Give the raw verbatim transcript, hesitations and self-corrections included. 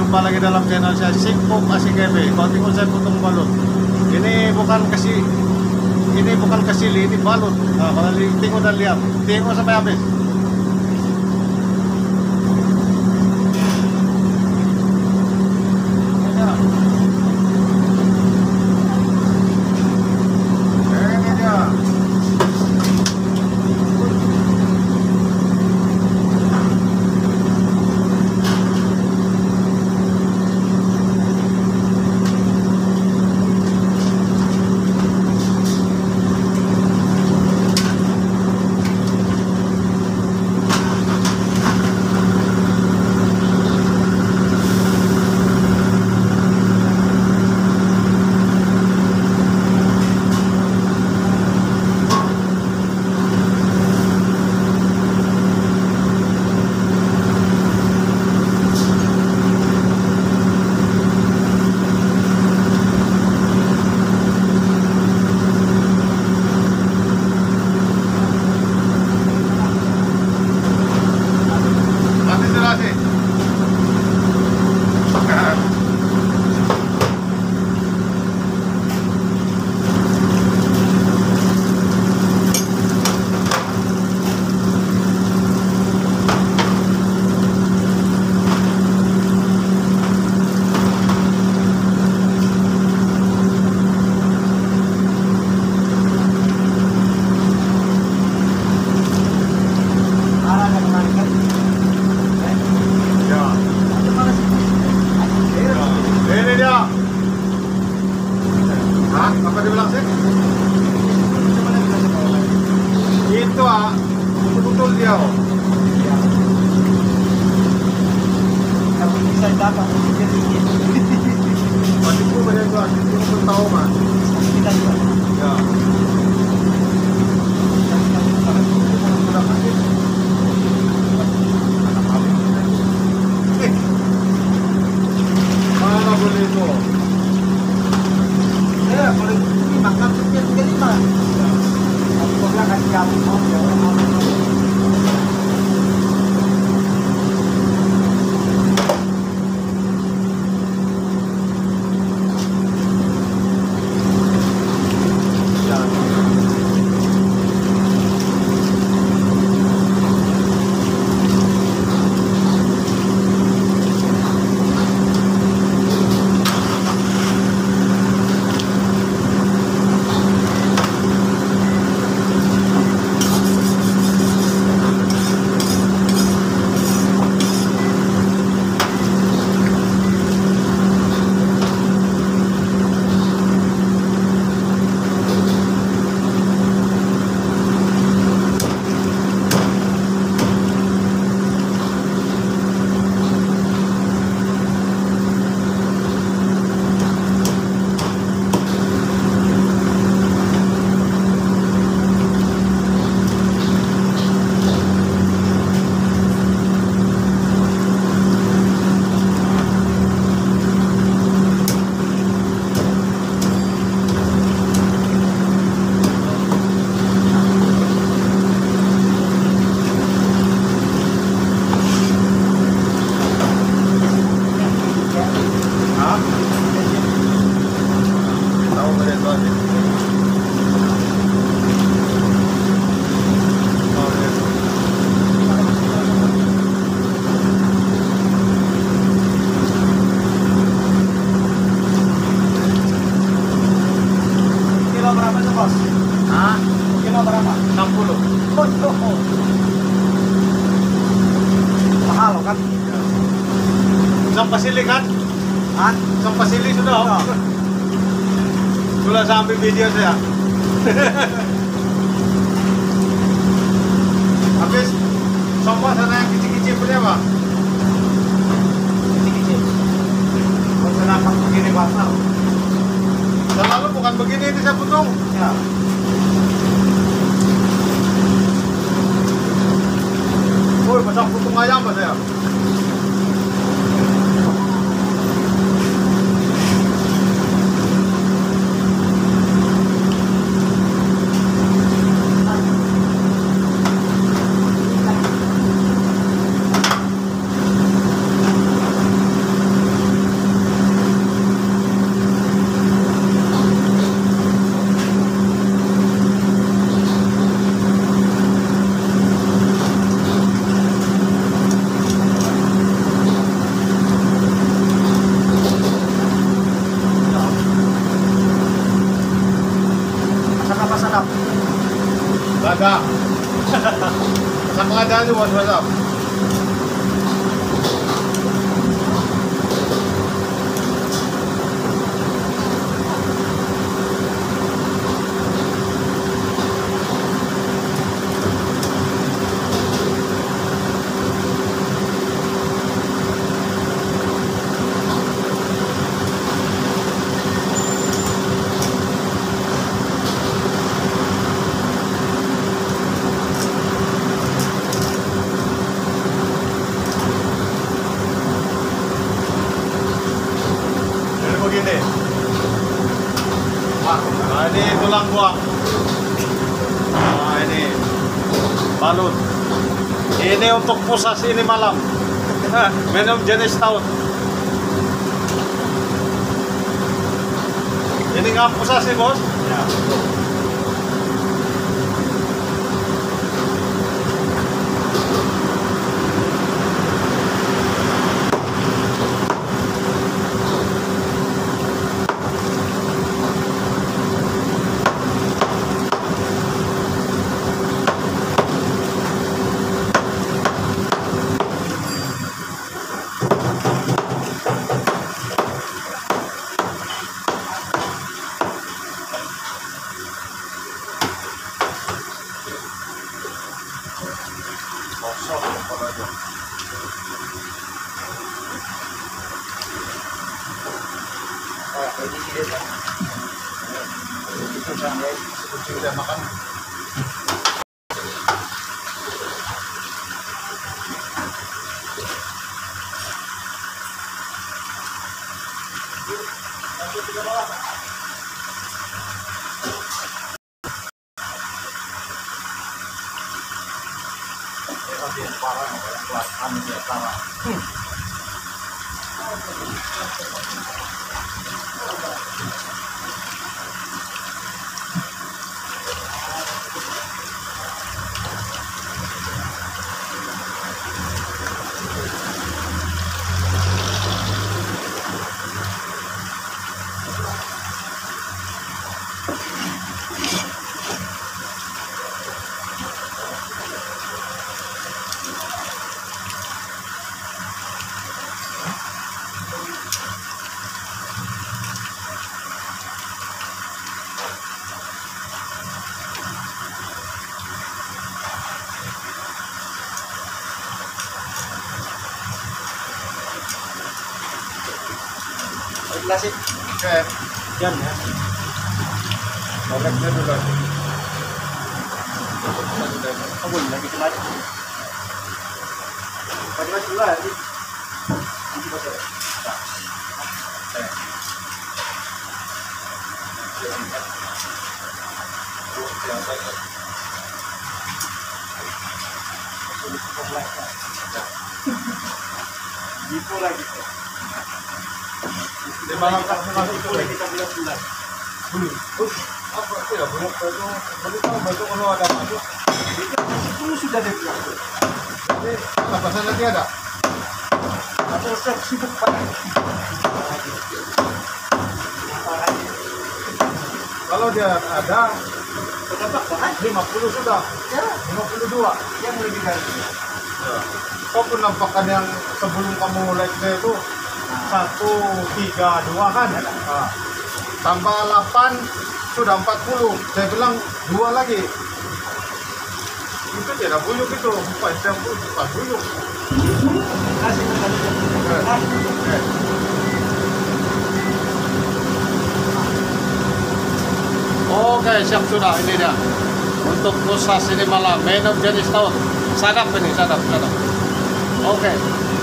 Jumpa lagi dalam channel saya Singkuk Asik G B. Konting saya potong balut. Ini bukan kasih, ini bukan kasili, ini balut. Nah, kalau tengok dan lihat, tengok sampai habis. Ini dia. Apa dibilang sih? Itu ah, betul-betul dia. Kalau bisa dapat sedikit. Masih pun banyak juga, itu pun tahu mah. Kita juga. Ya. Mana boleh itu? Ya, boleh makan sekian tiga lima. Kalau kau bilang kasih kamu mau ya orang mau. Mahal kan? Sampai sini kan? Hah? Sampai sini sudah. Sudah sampai video saya. Habis sampah sana yang kecil-kecil punya apa? Kecil-kecil. Kalau kenapa begini basah? Selalu bukan begini ini saya potong. Ya. Woi, macam potong ayam mas saya. Tanya aja bos, what's up? Begini, nah ini tulang buah, nah ini balut, ini untuk pusas ini malam, minum jenis stout, ini nggak pusas sih bos? Ya. Kosong kepalanya. Oh, ini dia kan. Itu sampai Kucing udah makan. parah, kelas dia parah. Hmm. Klasik. Oke, Yan ya. bagusnya dulu lagi. Oh, boleh lagi kemarin. Pagi mas dulu lagi. Ini bocor. Gitu lagi. Di malam kasih masuk itu lagi. Kita bilang bulan. Terus apa sih ya? Banyak batu, banyak tahu batu kalau ada masuk. Itu sudah dia bilang. Jadi apa sana nanti ada? Atau saya sibuk pada. Kalau dia ada, Kenapa kan? lima puluh sudah, Ya, lima puluh dua. yang lebih dari Kau penampakan yang sebelum kamu live day itu satu tiga dua kan? Nah, tambah delapan sudah empat puluh. Saya bilang dua lagi. Itu tidak buyuk itu, bukan saya bukan buyuk. kasih Oke. Oke, siap sudah ini dia. Untuk pusas ini malam minum jenis stout. Sadap ini, sadap, sadap. Oke.